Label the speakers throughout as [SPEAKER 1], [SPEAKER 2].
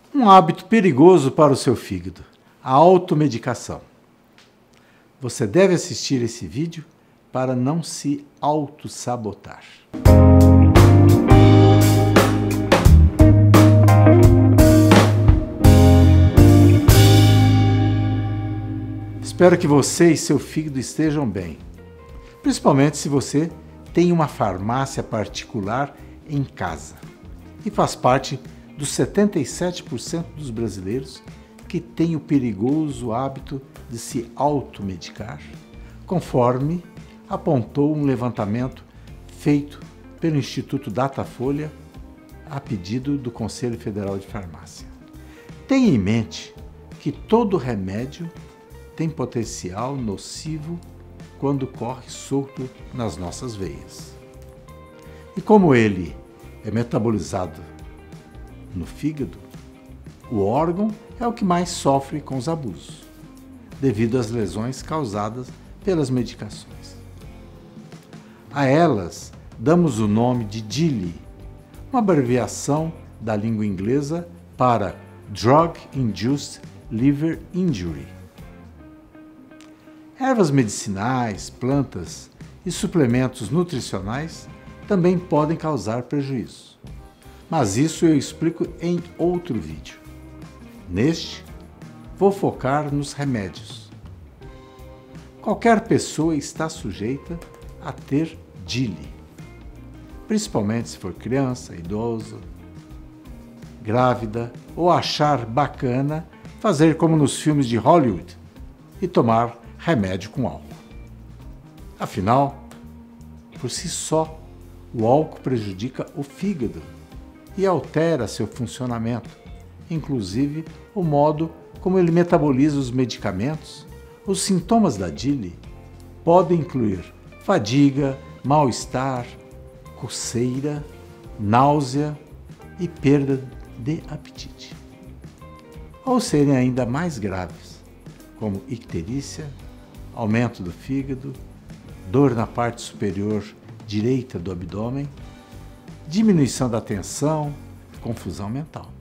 [SPEAKER 1] Um hábito perigoso para o seu fígado: a automedicação. Você deve assistir esse vídeo para não se autossabotar. Espero que você e seu fígado estejam bem, principalmente se você tem uma farmácia particular em casa e faz parte dos 77% dos brasileiros que têm o perigoso hábito de se automedicar, conforme apontou um levantamento feito pelo Instituto Datafolha a pedido do Conselho Federal de Farmácia. Tenha em mente que todo remédio tem potencial nocivo quando corre solto nas nossas veias. E como ele é metabolizado no fígado, o órgão é o que mais sofre com os abusos, devido às lesões causadas pelas medicações. A elas damos o nome de DILI, uma abreviação da língua inglesa para Drug Induced Liver Injury. Ervas medicinais, plantas e suplementos nutricionais também podem causar prejuízo, mas isso eu explico em outro vídeo. Neste, vou focar nos remédios. Qualquer pessoa está sujeita a ter DILI, principalmente se for criança, idoso, grávida ou achar bacana fazer como nos filmes de Hollywood e tomar remédio com álcool. Afinal, por si só, o álcool prejudica o fígado e altera seu funcionamento, inclusive o modo como ele metaboliza os medicamentos. Os sintomas da DILI podem incluir fadiga, mal-estar, coceira, náusea e perda de apetite. Ou serem ainda mais graves, como icterícia, aumento do fígado, dor na parte superior direita do abdômen, diminuição da atenção, confusão mental.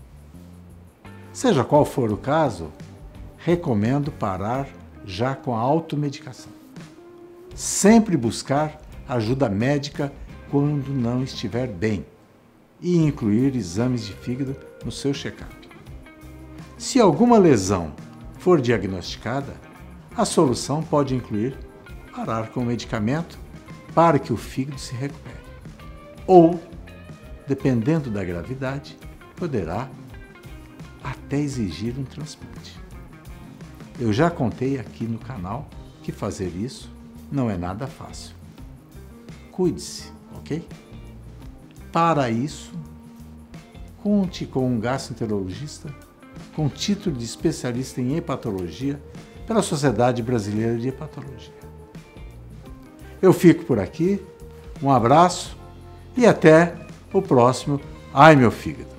[SPEAKER 1] Seja qual for o caso, recomendo parar já com a automedicação. Sempre buscar ajuda médica quando não estiver bem e incluir exames de fígado no seu check-up. Se alguma lesão for diagnosticada, a solução pode incluir parar com o medicamento para que o fígado se recupere. Ou, dependendo da gravidade, poderá até exigir um transplante. Eu já contei aqui no canal que fazer isso não é nada fácil. Cuide-se, ok? Para isso, conte com um gastroenterologista com título de especialista em hepatologia pela Sociedade Brasileira de Hepatologia. Eu fico por aqui, um abraço e até o próximo Ai Meu Fígado!